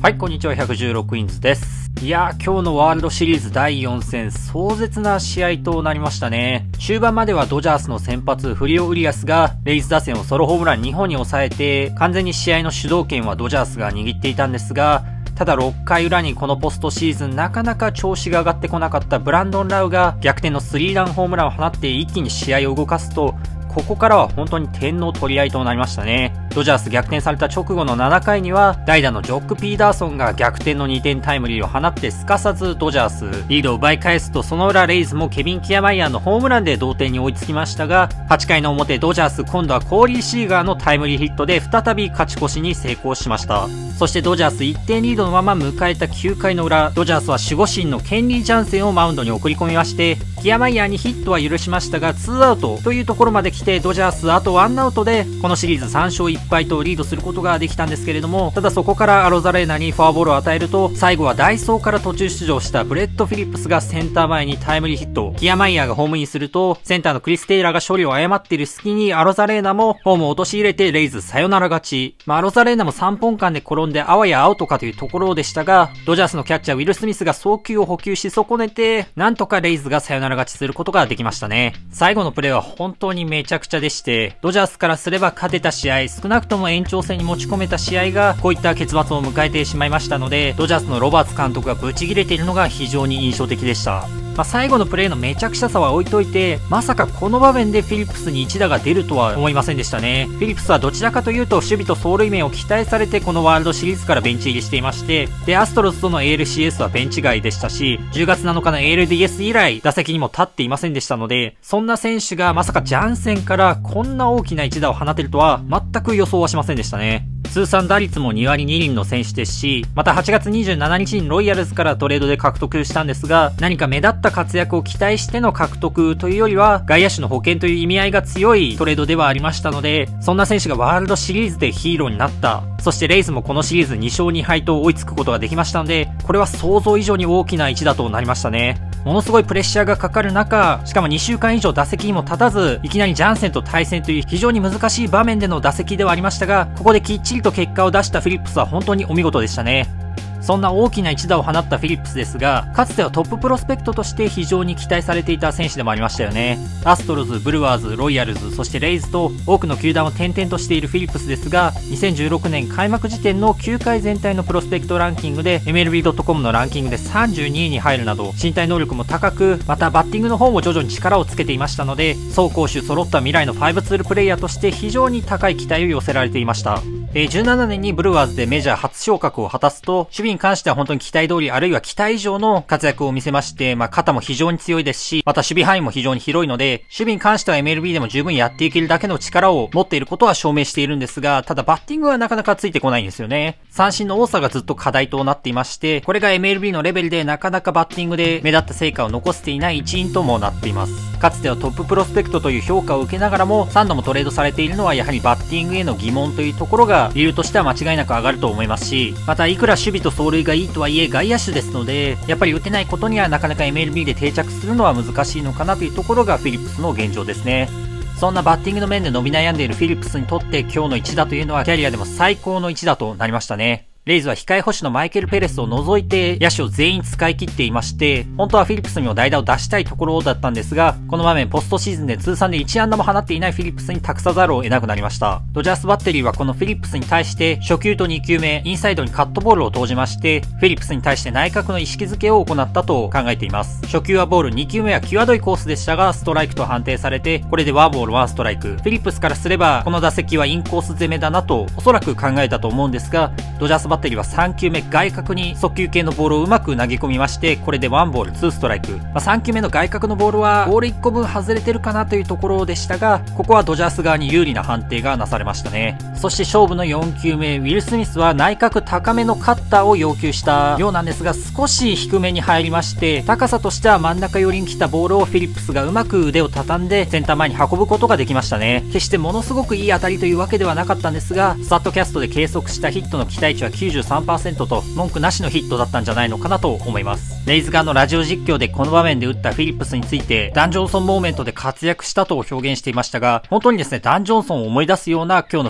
はい、こんにちは。116インズです。いやー、今日のワールドシリーズ第4戦、壮絶な試合となりましたね。終盤まではドジャースの先発、フリオ・ウリアスが、レイズ打線をソロホームラン2本に抑えて、完全に試合の主導権はドジャースが握っていたんですが、ただ6回裏にこのポストシーズンなかなか調子が上がってこなかったブランドン・ラウが逆転の3ランホームランを放って一気に試合を動かすと、ここからは本当に点の取り合いとなりましたね。ドジャース逆転された直後の7回には代打のジョック・ピーダーソンが逆転の2点タイムリーを放ってすかさずドジャースリードを奪い返すと、その裏レイズもケビン・キアマイヤーのホームランで同点に追いつきましたが、8回の表ドジャース今度はコーリー・シーガーのタイムリーヒットで再び勝ち越しに成功しました。そしてドジャース1点リードのまま迎えた9回の裏、ドジャースは守護神のケンリー・ジャンセンをマウンドに送り込みまして、キアマイヤーにヒットは許しましたが2アウトというところまで来て、ドジャースあと1アウトでこのシリーズ3勝1敗とリードすることができたんですけれども、ただそこからアロザレーナにフォアボールを与えると、最後はダイソーから途中出場したブレッド・フィリップスがセンター前にタイムリーヒット、キアマイヤーがホームインすると、センターのクリス・テイラーが処理を誤っている隙にアロザレーナもホームを陥れてレイズサヨナラ勝ち。アロザレーナも3本間で転んであわやアウトかというところでしたが、ドジャースのキャッチャーウィル・スミスが送球を補給し損ねて、なんとかレイズがサヨナラ勝ちすることができましたね。最後のプレーは本当にめちゃくちゃでして、ドジャースからすれば勝てた試合、少なくとも延長戦に持ち込めた試合がこういった結末を迎えてしまいましたので、ドジャースのロバーツ監督がブチギレているのが非常に印象的でした。最後のプレーのめちゃくちゃさは置いといて、まさかこの場面でフィリップスに一打が出るとは思いませんでしたね。フィリップスはどちらかというと守備と走塁面を期待されてこのワールドシリーズからベンチ入りしていまして、でアストロズとの ALCS はベンチ外でしたし、10月7日の ALDS 以来打席にも立っていませんでしたので、そんな選手がまさかジャンセンからこんな大きな一打を放てるとは全く予想はしませんでしたね。通算打率も2割2厘の選手ですし、また8月27日にロイヤルズからトレードで獲得したんですが、何か目立った活躍を期待しての獲得というよりは外野手の保険という意味合いが強いトレードではありましたので、そんな選手がワールドシリーズでヒーローになった。そしてレイズもこのシリーズ2勝2敗と追いつくことができましたので、これは想像以上に大きな一打となりましたね。ものすごいプレッシャーがかかる中、しかも2週間以上打席にも立たず、いきなりジャンセンと対戦という非常に難しい場面での打席ではありましたが、ここできっちりと結果を出したフィリップスは本当にお見事でしたね。そんな大きな一打を放ったフィリップスですが、かつてはトッププロスペクトとして非常に期待されていた選手でもありましたよね。アストロズ、ブルワーズ、ロイヤルズ、そしてレイズと多くの球団を転々としているフィリップスですが、2016年開幕時点の球界全体のプロスペクトランキングで MLB.com のランキングで32位に入るなど、身体能力も高く、またバッティングの方も徐々に力をつけていましたので、走攻守揃った未来の5ツールプレイヤーとして非常に高い期待を寄せられていました。17年にブルワーズでメジャー初昇格を果たすと、守備に関しては本当に期待通りあるいは期待以上の活躍を見せまして、肩も非常に強いですし、また守備範囲も非常に広いので、守備に関しては MLB でも十分やっていけるだけの力を持っていることは証明しているんですが、ただバッティングはなかなかついてこないんですよね。三振の多さがずっと課題となっていまして、これが MLB のレベルでなかなかバッティングで目立った成果を残せていない一因ともなっています。かつてはトッププロスペクトという評価を受けながらも3度もトレードされているのはやはりバッティングへの疑問というところが理由としては間違いなく上がると思いますし、またいくら守備と走塁がいいとはいえ外野手ですので、やっぱり打てないことにはなかなか MLB で定着するのは難しいのかなというところがフィリップスの現状ですね。そんなバッティングの面で伸び悩んでいるフィリップスにとって今日の一打というのはキャリアでも最高の一打となりましたね。レイズは控え捕手のマイケル・ペレスを除いて野手を全員使い切っていまして、本当はフィリップスにも代打を出したいところだったんですが、この場面ポストシーズンで通算で1安打も放っていないフィリップスに託さざるを得なくなりました。ドジャースバッテリーはこのフィリップスに対して初球と2球目、インサイドにカットボールを投じまして、フィリップスに対して内角の意識づけを行ったと考えています。初球はボール、2球目は際どいコースでしたが、ストライクと判定されて、これでワンボール1ストライク。フィリップスからすれば、この打席はインコース攻めだなとおそらく考えたと思うんですが、ドジャースバッテリーは3球目外角に速球系のボールをうまく投げ込みまして、これで1ボール2ストライク。3球目の外角のボールはボール1個分外れてるかなというところでしたが、ここはドジャース側に有利な判定がなされましたね。そして勝負の4球目、ウィル・スミスは内角高めのカッターを要求したようなんですが、少し低めに入りまして、高さとしては真ん中寄りに来たボールをフィリップスがうまく腕を畳んでセンター前に運ぶことができましたね。決してものすごくいい当たりというわけではなかったんですが、スタッドキャストで計測したヒットの期待値は 93% と文句なしのヒットだったんじゃないのかなと思います。レイズ側のラジオ実況でこの場面で打ったフィリップスについて、ダン・ジョンソンモーメントで活躍したと表現していましたが、本当にですね、ダン・ジョンソンを思い出すような今日のフィリップスの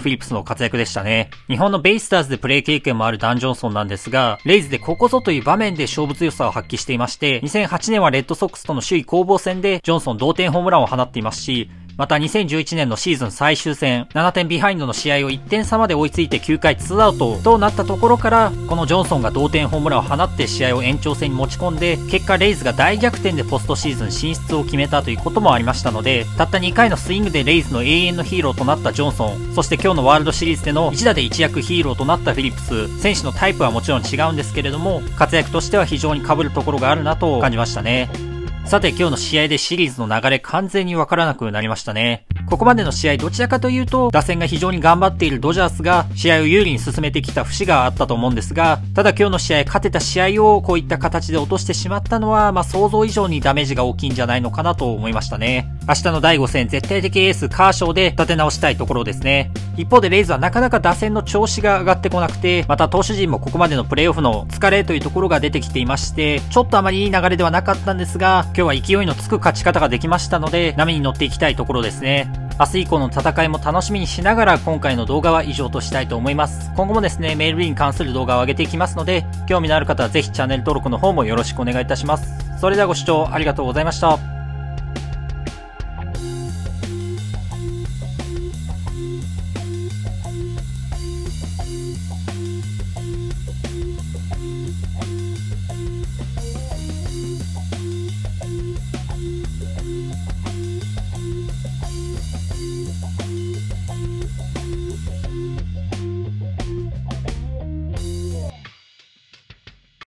の活躍でしたね。日本のベイスターズでプレー経験もあるダン・ジョンソンなんですが、レイズでここぞという場面で勝負強さを発揮していまして、2008年はレッドソックスとの首位攻防戦でジョンソン同点ホームランを放っていますし、また2011年のシーズン最終戦、7点ビハインドの試合を1点差まで追いついて9回2アウトとなったところから、このジョンソンが同点ホームランを放って試合を延長戦に持ち込んで、結果レイズが大逆転でポストシーズン進出を決めたということもありましたので、たった2回のスイングでレイズの永遠のヒーローとなったジョンソン、そして今日のワールドシリーズでの一打で一躍ヒーローとなったフィリップス、選手のタイプはもちろん違うんですけれども、活躍としては非常に被るところがあるなと感じましたね。さて今日の試合でシリーズの流れ完全にわからなくなりましたね。ここまでの試合どちらかというと打線が非常に頑張っているドジャースが試合を有利に進めてきた節があったと思うんですが、ただ今日の試合勝てた試合をこういった形で落としてしまったのは想像以上にダメージが大きいんじゃないのかなと思いましたね。明日の第5戦絶対的エースカーショーで立て直したいところですね。一方でレイズはなかなか打線の調子が上がってこなくて、また投手陣もここまでのプレーオフの疲れというところが出てきていまして、ちょっとあまりいい流れではなかったんですが、今日は勢いのつく勝ち方ができましたので、波に乗っていきたいところですね。明日以降の戦いも楽しみにしながら今回の動画は以上としたいと思います。今後もですね、メールに関する動画を上げていきますので、興味のある方はぜひチャンネル登録の方もよろしくお願いいたします。それではご視聴ありがとうございました。